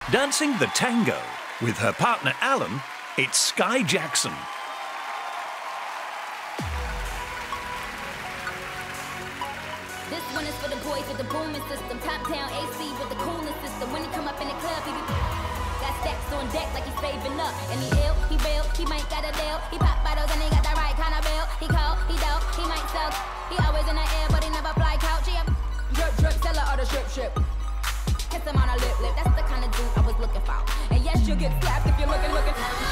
Dancing the tango with her partner Alan, it's Skai Jackson. This one is for the boys with the booming system. Top down AC with the cooling system. When he come up in the club, he be got stacks on deck like he's saving up. And he ill, he real, he might got a deal. He pop bottles and he got the right kind of bill. He cold, he dope, he might sell. He always in the air, but he never fly couch. He a drip, drip, seller or the strip. Kiss him on a lip, that's the kind of dude I was looking for. And yes, you'll get slapped if you're looking.